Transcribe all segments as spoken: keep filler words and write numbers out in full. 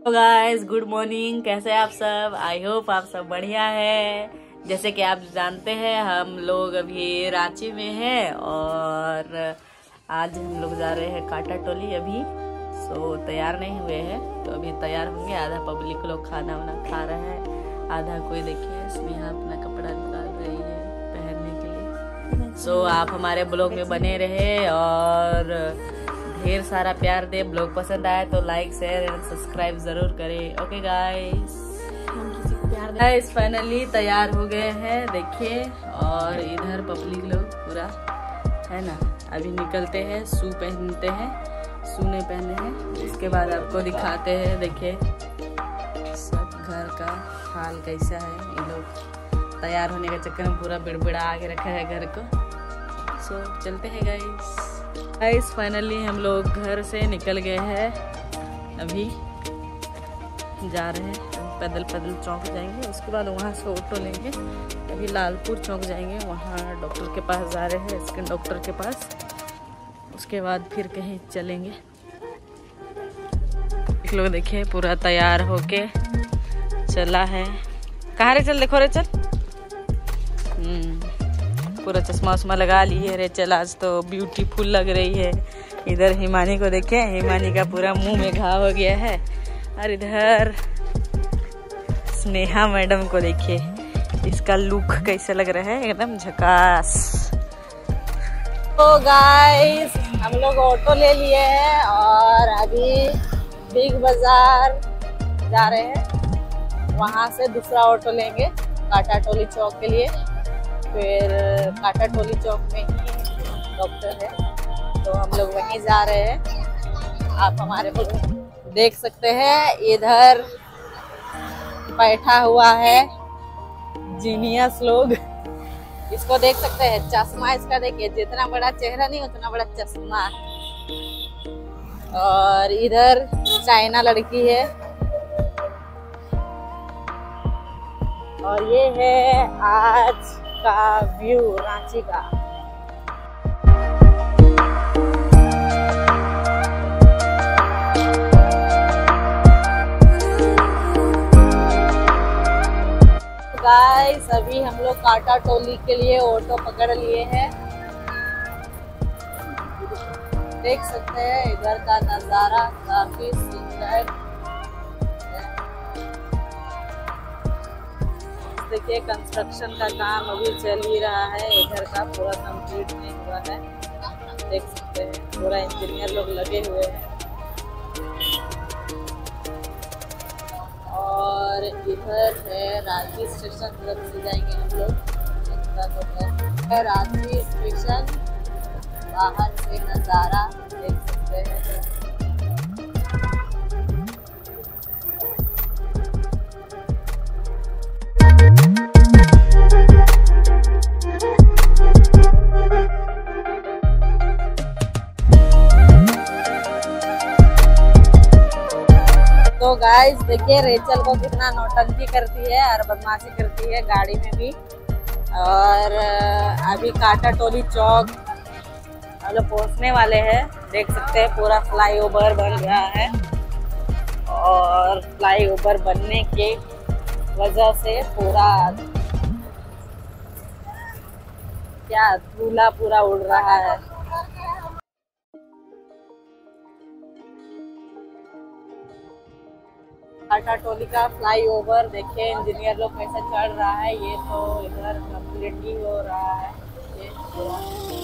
तो guys good morning, कैसे हैं आप सब। आई होप आप सब बढ़िया है। जैसे कि आप जानते हैं हम लोग अभी रांची में हैं और आज हम लोग जा रहे हैं काटा टोली। अभी सो तैयार नहीं हुए हैं तो अभी तैयार होंगे। आधा पब्लिक लोग खाना वाना खा रहे हैं, आधा कोई देखिए स्नेहा अपना कपड़ा निकाल रही है पहनने के लिए। सो आप हमारे ब्लॉग में बने रहे और ढेर सारा प्यार दे। ब्लॉग पसंद आए तो लाइक शेयर एंड सब्सक्राइब जरूर करें। ओके गाइस, गाइस फाइनली तैयार हो गए हैं देखिए। और इधर पब्लिक लोग पूरा है ना, अभी निकलते हैं। शू पहनते हैं, शू नहीं पहने हैं। इसके बाद आपको दिखाते हैं देखिए सब घर का हाल कैसा है। ये लोग तैयार होने के चक्कर में पूरा बिड़बिड़ा आगे रखा है घर को। सो चलते हैं गाइस। गाइस फाइनली हम लोग घर से निकल गए हैं। अभी जा रहे हैं पैदल पैदल चौक जाएंगे, उसके बाद वहाँ से ऑटो लेंगे। अभी लालपुर चौक जाएंगे, वहाँ डॉक्टर के पास जा रहे हैं, स्किन डॉक्टर के पास। उसके बाद फिर कहीं चलेंगे। एक लोग देखिए पूरा तैयार होके चला है। कहाँ रे चल, देखो रे चल। हम्म पूरा चश्मा उश्मा लगा लिए रे चल, आज तो ब्यूटीफुल लग रही है। इधर हिमानी को देखे, हिमानी का पूरा मुंह में घाव हो गया है। और इधर स्नेहा मैडम को देखिए, इसका लुक कैसा लग रहा है, एकदम झकास। तो गाइस हम लोग ऑटो ले लिए हैं और अभी बिग बाजार जा रहे हैं। वहाँ से दूसरा ऑटो लेंगे काटा टोली चौक के लिए। फिर काटा टोली चौक में ही डॉक्टर है तो हम लोग वहीं जा रहे हैं। आप हमारे को देख सकते हैं, इधर बैठा हुआ है जीनियस लोग। इसको देख सकते हैं, चश्मा इसका देखिए, जितना बड़ा चेहरा नहीं उतना बड़ा चश्मा। और इधर चाइना लड़की है और ये है आज का व्यू रांची का। गाइस अभी हम लोग काटा टोली के लिए ऑटो पकड़ लिए हैं। देख सकते हैं इधर का नजारा काफी सुंदर। देखिए कंस्ट्रक्शन का काम अभी चल ही रहा है, इधर का पूरा कंप्लीट नहीं हुआ है। देख सकते हैं पूरा इंजीनियर लोग लगे हुए हैं। और इधर है रांची स्टेशन, तरफ से जाएंगे हम लोग। है रांची स्टेशन, बाहर से नज़ारा देख सकते हैं। तो गाइस देखिए रेचल को कितना नौटंकी करती है और बदमाशी करती है गाड़ी में भी। और अभी काटा टोली चौक हम लोग पहुँचने वाले हैं। देख सकते हैं पूरा फ्लाईओवर बन रहा है और फ्लाईओवर बनने के वजह से पूरा क्या धूला पूरा उड़ रहा है। काटा टोली का फ्लाईओवर देखिए इंजीनियर लोग कैसा चढ़ रहा है। ये तो इधर कंप्लीट ही हो रहा है ये पूरा।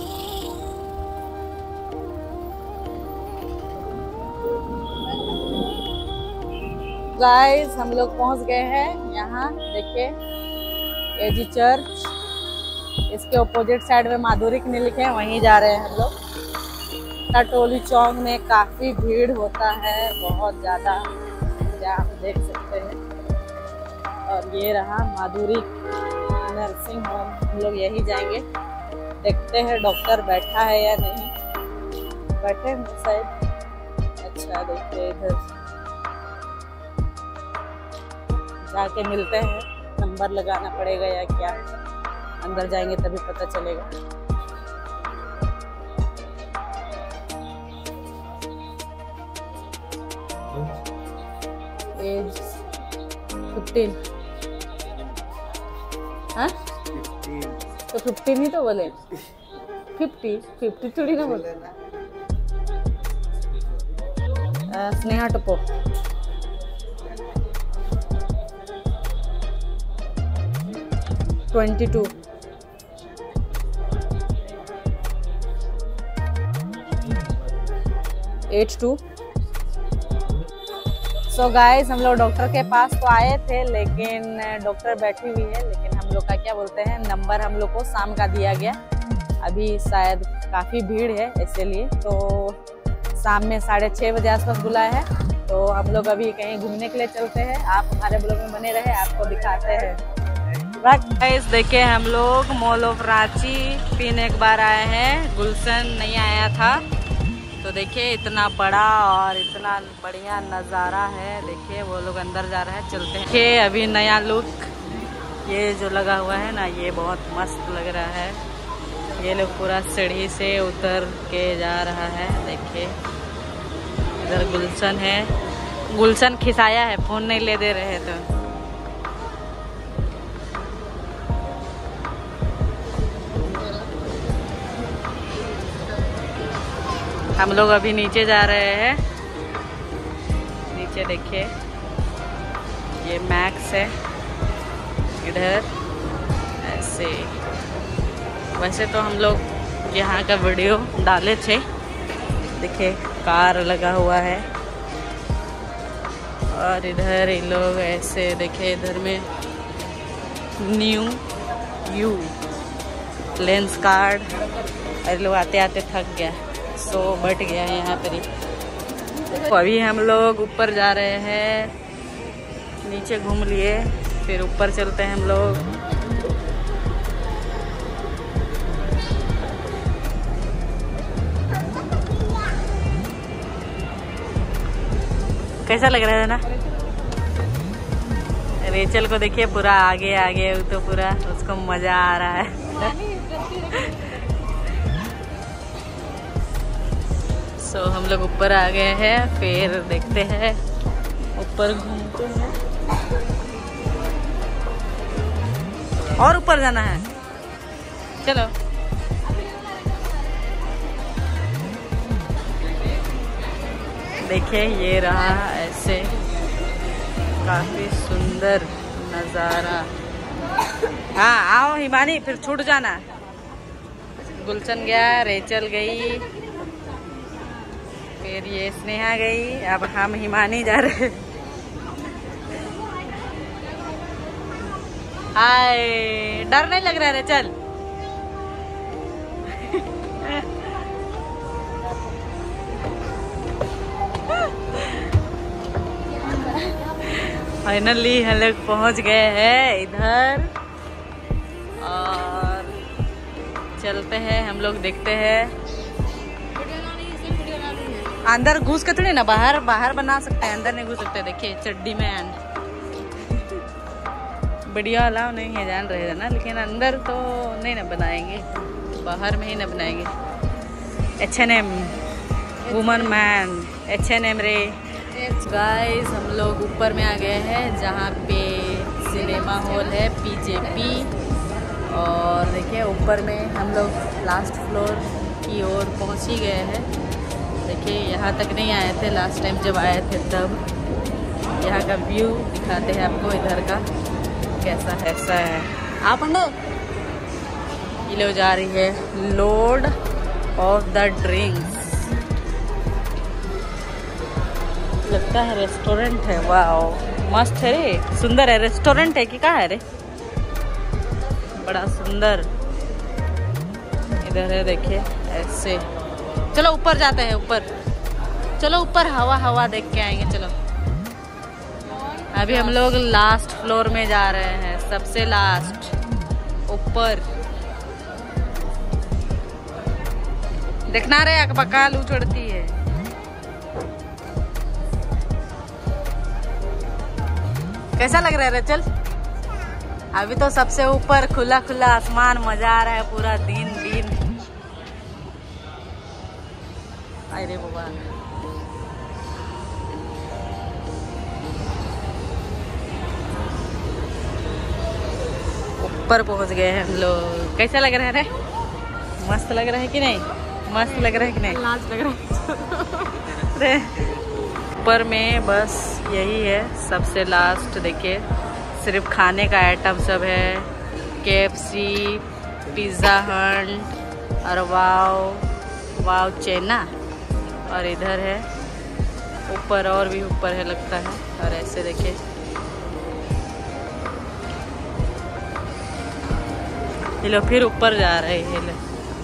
गाइस हम लोग पहुंच गए हैं यहाँ। देखिए एजी चर्च, इसके अपोजिट साइड में माधुरी क्लिनिक है, वहीं जा रहे हैं हम लोग। काटा टोली चौक में काफी भीड़ होता है, बहुत ज्यादा, आप देख सकते हैं। और ये रहा माधुरी नर्सिंग होम, हम लोग यही जाएंगे। देखते हैं डॉक्टर बैठा है या नहीं, बैठे हैं शायद। अच्छा देखते इधर जाके मिलते हैं, नंबर लगाना पड़ेगा या क्या, अंदर जाएंगे तभी पता चलेगा। Age fifteen. हाँ तो फिफ्टीन ही तो बोले, फिफ्टी फिफ्टी थोड़ी ना बोले। Sneha Tappo twenty two. Eight two. So guys हम लोग डॉक्टर के पास तो आए थे, लेकिन डॉक्टर बैठी हुई है, लेकिन हम लोग का क्या बोलते हैं नंबर हम लोग को शाम का दिया गया। अभी शायद काफ़ी भीड़ है इसीलिए, तो शाम में साढ़े छः बजे आसपास बुलाया है। तो हम लोग अभी कहीं घूमने के लिए चलते हैं। आप हमारे ब्लॉग में बने रहे, आपको दिखाते हैं। गाइस देखिए हम लोग मॉल ऑफ रांची पीने एक बार आए हैं, गुलशन नहीं आया था। तो देखिए इतना बड़ा और इतना बढ़िया नज़ारा है। देखिए वो लोग अंदर जा रहे हैं, चलते हैं। देखिए अभी नया लुक ये जो लगा हुआ है ना, ये बहुत मस्त लग रहा है। ये लोग पूरा सीढ़ी से उतर के जा रहा है। देखिए इधर गुलशन है, गुलशन खिसाया है, फोन नहीं ले दे रहे तो। हम लोग अभी नीचे जा रहे हैं। नीचे देखिए ये मैक्स है, इधर ऐसे। वैसे तो हम लोग यहाँ का वीडियो डाले थे। देखिए कार लगा हुआ है और इधर ये लोग ऐसे। देखिए इधर में न्यू यू लेंस कार्ड। अरे लोग आते आते थक गया, सो बैठ गया है यहाँ पर ही। तो अभी हम लोग ऊपर जा रहे हैं, नीचे घूम लिए फिर ऊपर चलते हैं हम लोग। कैसा लग रहा है ना? रेचल को देखिए पूरा आगे आगे, तो पूरा उसको मजा आ रहा है। सो so, हम लोग ऊपर आ गए हैं, फिर देखते हैं ऊपर घूमते हैं। और ऊपर जाना है, चलो। देखिए ये रहा ऐसे, काफी सुंदर नज़ारा। हाँ आओ हिमानी, फिर छूट जाना। गुलशन गया, रेचल गई, फिर ये स्नेहा गई, अब हम हिमानी जा रहे। हाय, डर नहीं लग रहा है रेचल? फाइनली हम लोग पहुँच गए हैं इधर और चलते हैं हम लोग, देखते हैं। अंदर घुस के थोड़ी ना, बाहर बाहर बना सकते हैं, अंदर नहीं घुस सकते। देखिए चड्डी में बढ़िया अलाव नहीं है, जान रहे थे ना, लेकिन अंदर तो नहीं ना बनाएंगे, बाहर में ही ना बनाएंगे। H and M woman man, H and M रे। गाइस हम लोग ऊपर में आ गए हैं, जहाँ पे सिनेमा हॉल है पी जे पी। और देखिए ऊपर में हम लोग लास्ट फ्लोर की ओर पहुँच ही गए हैं। देखिए यहाँ तक नहीं आए थे लास्ट टाइम जब आए थे तब। यहाँ का व्यू दिखाते हैं आपको इधर का, कैसा है ऐसा है। आप अंडो ये लोग जा रही है लॉर्ड ऑफ द ड्रिंक्स। लगता है रेस्टोरेंट है। वाह मस्त है रे, सुंदर है। रेस्टोरेंट है कि क्या है रे? बड़ा सुंदर इधर है, देखिए ऐसे। चलो ऊपर जाते हैं, ऊपर चलो, ऊपर हवा हवा देख के आएंगे। चलो अभी हम लोग लास्ट फ्लोर में जा रहे हैं, सबसे लास्ट ऊपर। देखना रे अकबका लू चढ़ती है। कैसा लग रहा है रेचल? अभी तो सबसे ऊपर खुला खुला आसमान, मजा आ रहा है पूरा दिन दिन। अरे बाबा ऊपर पहुंच गए हैं हम लोग। कैसा लग रहा है रे? मस्त लग रहा है कि नहीं? मस्त लग रहा है कि नहीं? लाज लग रहा है। ऊपर में बस यही है सबसे लास्ट। देखिए सिर्फ खाने का आइटम सब है, के एफ सी, पिज़्ज़ा हट और वाव वाव चेना। और इधर है ऊपर और भी ऊपर है लगता है। और ऐसे देखिए ये लोग फिर ऊपर जा रहे हैं। लोग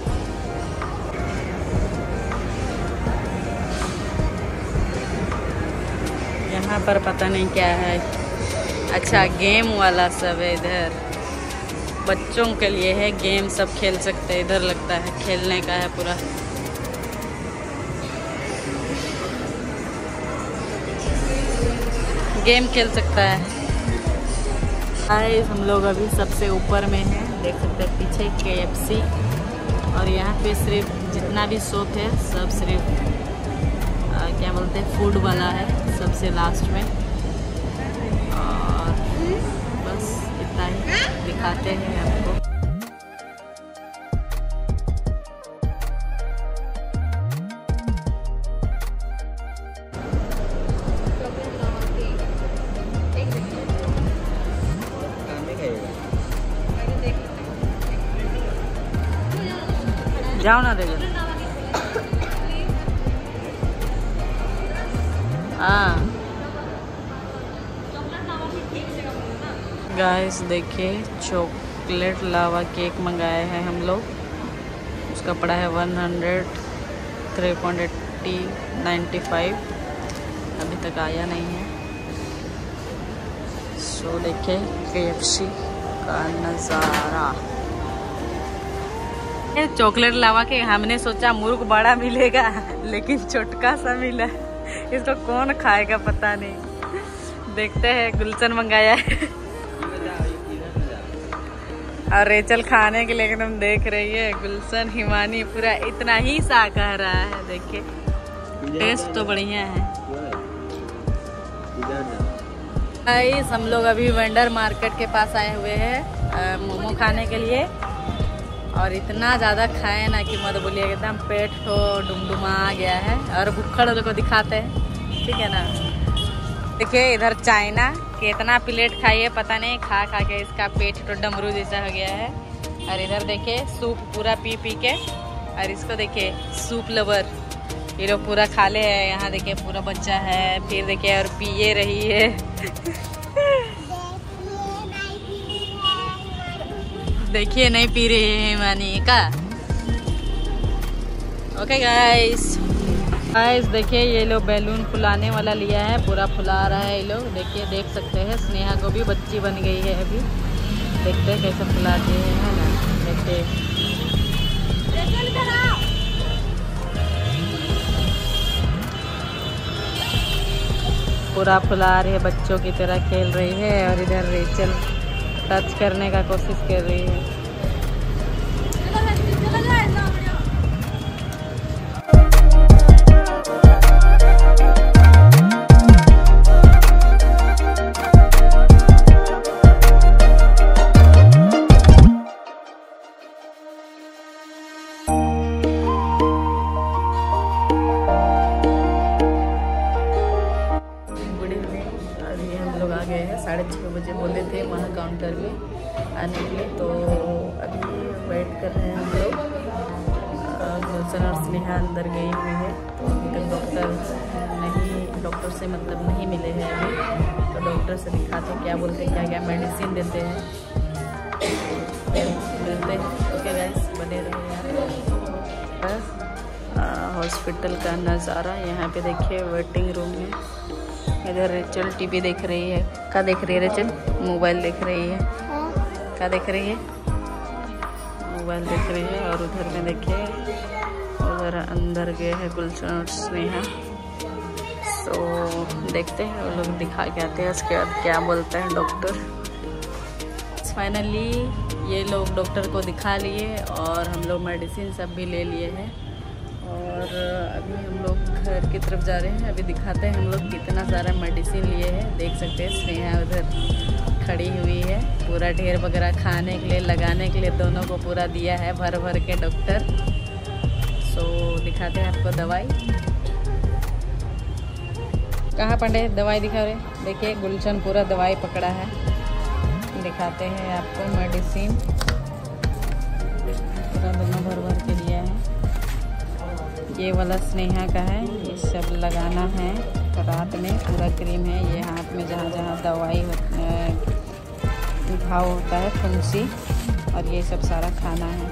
यहाँ पर पता नहीं क्या है। अच्छा गेम वाला सब है इधर, बच्चों के लिए है, गेम सब खेल सकते हैं इधर। लगता है खेलने का है पूरा। गेम खेल सकता है। गाइस हम लोग अभी सबसे ऊपर में हैं, देख सकते हैं पीछे के एफ सी। और यहाँ पे सिर्फ जितना भी शॉप है सब सिर्फ आ, क्या बोलते हैं फूड वाला है सबसे लास्ट में। और बस इतना ही दिखाते हैं आपको। जाओ ना देखो। हाँ गाइस देखिए चॉकलेट लावा केक मंगाए हैं हम लोग। उसका पड़ा है one hundred three point eighty ninety five. अभी तक आया नहीं है। सो देखिए के एफ सी का नज़ारा। चॉकलेट लावा के हमने सोचा मुर्ग बड़ा मिलेगा लेकिन छोटका सा मिला। इसको कौन खाएगा पता नहीं। देखते हैं। गुलशन मंगाया है और रेचल खाने के लिए एकदम देख रही है। गुलशन हिमानी पूरा इतना ही सा कह रहा है। देखिए टेस्ट तो बढ़िया है। गाइस हम लोग अभी वेंडर मार्केट के पास आए हुए हैं मोमो खाने के लिए। और इतना ज़्यादा खाए ना कि मत बोलिए, एकदम पेट तो डुमडुमा गया है। और भुक्खड़ को दिखाते हैं, ठीक है ना। देखिए इधर चाइना कितना प्लेट खाई है पता नहीं, खा खा के इसका पेट तो डमरू जैसा हो गया है। और इधर देखिए सूप पूरा पी पी के। और इसको देखिए सूप लवर, ये लोग पूरा खा ले है। यहाँ देखिए पूरा बच्चा है। फिर देखिए और पिए रही है। देखिए नहीं पी रही है मानी का। ओके गाइस गाइस देखिए ये लोग बैलून फुलाने वाला लिया है, पूरा फुला रहा है ये लोग। देखिए देख सकते हैं स्नेहा को भी बच्ची बन गई है अभी। देखते हैं कैसे फुलाते हैं, है ना। देखते पूरा फुला रही है, बच्चों की तरह खेल रही है। और इधर रेचल टच करने का कोशिश कर रही है। साढ़े छः बजे बोले थे वहाँ काउंटर में आने के लिए, तो अभी वेट कर रहे हैं हम लोग। गुलशन और स्नेहा अंदर गई हुई है, तो अभी तक डॉक्टर नहीं डॉक्टर से मतलब नहीं मिले हैं अभी। तो डॉक्टर से दिखाते हैं क्या बोलते हैं, क्या क्या मेडिसिन देते हैं, मिलते हैं। ओके गाइस बने रहे। हॉस्पिटल का नज़ारा यहाँ पे देखिए, वेटिंग रूम में। इधर रेचल टीवी देख रही है। क्या देख रही है रेचल? मोबाइल देख रही है। क्या देख रही है? मोबाइल देख रही है। और उधर में देखिए उधर अंदर गए हैं गुलशन और स्नेहा। तो देखते हैं वो लोग दिखा के आते हैं, उसके बाद क्या बोलते हैं डॉक्टर। फाइनली ये लोग डॉक्टर को दिखा लिए और हम लोग मेडिसिन सब भी ले लिए हैं। और अभी हम लोग घर की तरफ जा रहे हैं। अभी दिखाते हैं हम लोग कितना सारा मेडिसिन लिए हैं। देख सकते हैं स्नेहा उधर खड़ी हुई है। पूरा ढेर वगैरह खाने के लिए, लगाने के लिए दोनों को पूरा दिया है भर भर के डॉक्टर। सो दिखाते हैं आपको दवाई। कहाँ पंडे दवाई दिखा रहे? देखिए गुलशन पूरा दवाई पकड़ा है। दिखाते हैं आपको मेडिसिन, पूरा दोनों भर भर के दिया है। ये वाला स्नेहा का है, ये सब लगाना है रात में। पूरा क्रीम है ये हाथ में, जहाँ जहाँ दवाई घाव होता है, फुंसी, और ये सब सारा खाना है।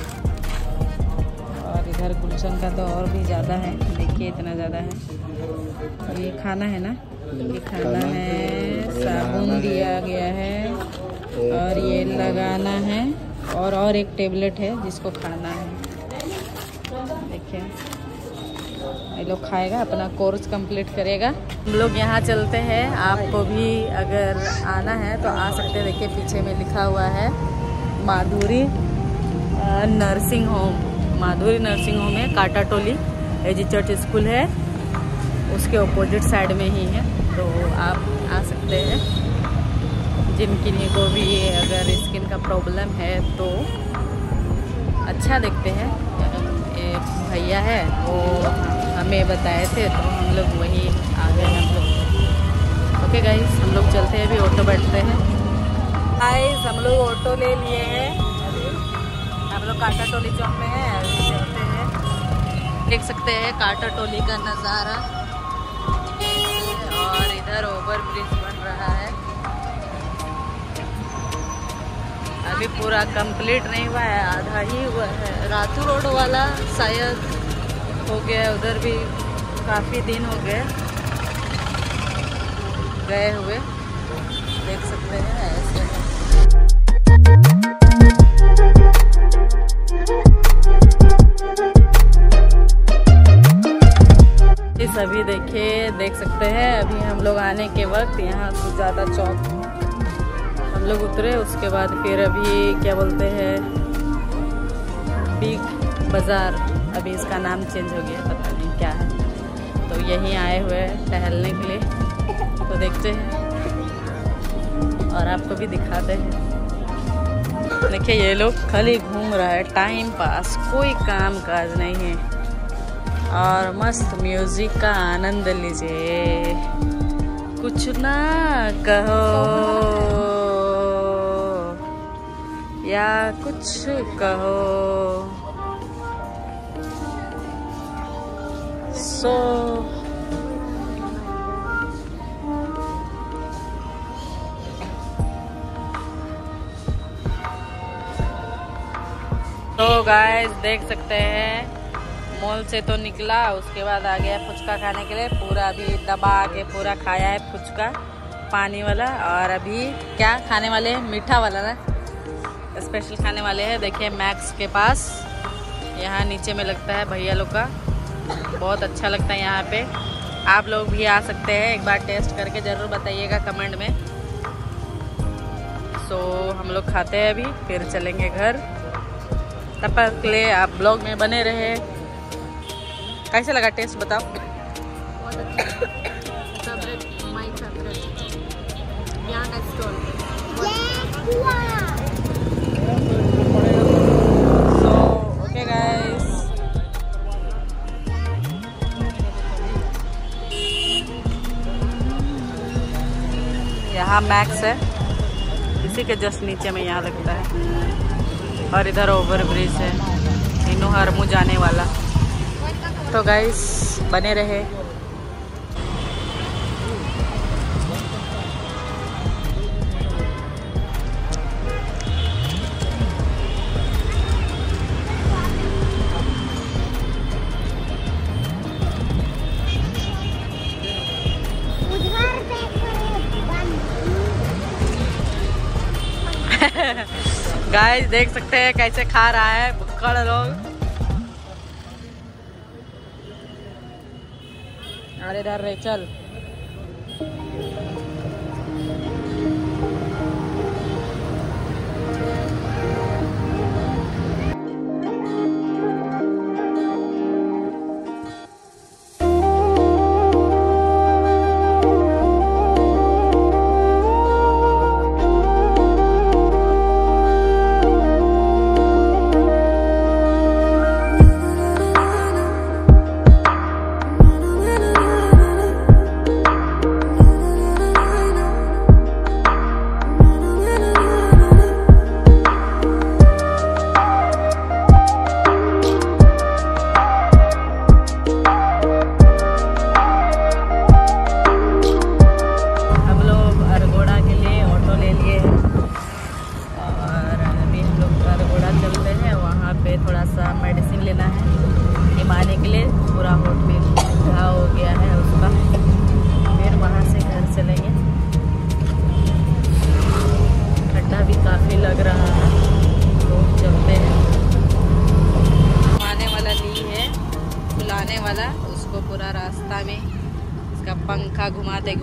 और इधर गुलशन का तो और भी ज़्यादा है, देखिए इतना ज़्यादा है। और ये खाना है ना, ये खाना है, साबुन दिया गया है, और ये लगाना है, और और एक टेबलेट है जिसको खाना है। देखिए ये लोग खाएगा, अपना कोर्स कंप्लीट करेगा। हम लोग यहाँ चलते हैं, आपको भी अगर आना है तो आ सकते हैं। देखिए पीछे में लिखा हुआ है Madhuri nursing home. Madhuri nursing home है काटा टोली, एजी चर्च स्कूल है उसके ऑपोजिट साइड में ही है। तो आप आ सकते हैं। जिन किन्हीं को भी अगर स्किन का प्रॉब्लम है तो अच्छा देखते हैं। भैया है वो हमें बताए थे तो हम लोग वही आ गए हम लोग। ओके गाइस, हम लोग चलते हैं, अभी ऑटो बैठते हैं। गाइस हम लोग ऑटो ले लिए हैं, हम लोग काटा टोली चौक में है, अभी चलते हैं। देख सकते हैं काटा टोली का नज़ारा, और इधर ओवर ब्रिज बन रहा है। अभी पूरा कंप्लीट नहीं हुआ है, आधा ही हुआ है। रातू रोड वाला शायद हो गया, उधर भी काफ़ी दिन हो गए गए हुए, देख सकते हैं ऐसे है। सभी देखिए देख सकते हैं। अभी हम लोग आने के वक्त यहाँ सुजाता चौक हम लोग उतरे, उसके बाद फिर अभी क्या बोलते हैं बिग बाज़ार, अभी इसका नाम चेंज हो गया, पता नहीं क्या है। तो यहीं आए हुए हैं टहलने के लिए, तो देखते हैं और आपको भी दिखाते हैं। देखिए ये लोग खाली घूम रहा है, टाइम पास, कोई काम काज नहीं है, और मस्त म्यूजिक का आनंद लीजिए। कुछ ना कहो या कुछ कहो, सो तो गाइस देख सकते हैं, मॉल से तो निकला, उसके बाद आ गया फुचका खाने के लिए। पूरा अभी दबा के पूरा खाया है फुचका पानी वाला, और अभी क्या खाने वाले हैं, मीठा वाला ना स्पेशल खाने वाले हैं। देखिए मैक्स के पास, यहाँ नीचे में लगता है भैया लोग का, बहुत अच्छा लगता है यहाँ पे। आप लोग भी आ सकते हैं, एक बार टेस्ट करके ज़रूर बताइएगा कमेंट में। सो हम लोग खाते हैं अभी, फिर चलेंगे घर। तब तक के लिए आप ब्लॉग में बने रहे। कैसे लगा टेस्ट बताओ? बहुत अच्छा, फेवरेट, माय फेवरेट यहाँ का स्टॉल। सो ओके गाइस, यहाँ मैक्स है, इसी के जस्ट नीचे में यहाँ लगता है, और इधर ओवर ब्रिज है इनू हरमू जाने वाला। तो गाइस बने रहे। गाइस देख सकते हैं कैसे खा रहा है बुक्कड़ लोग। अरे इधर रे चल।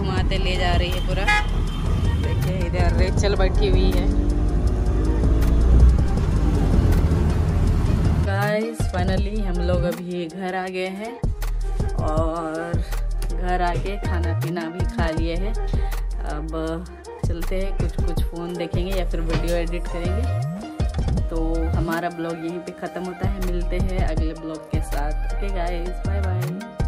घुमाते ले जा रही है पूरा। देखिए इधर रेचल बैठी हुई है। गाइस फाइनली हम लोग अभी घर आ गए हैं और घर आके खाना पीना भी खा लिए हैं। अब चलते हैं, कुछ कुछ फ़ोन देखेंगे या फिर वीडियो एडिट करेंगे। तो हमारा ब्लॉग यहीं पे ख़त्म होता है। मिलते हैं अगले ब्लॉग के साथ। Okay guys, bye bye.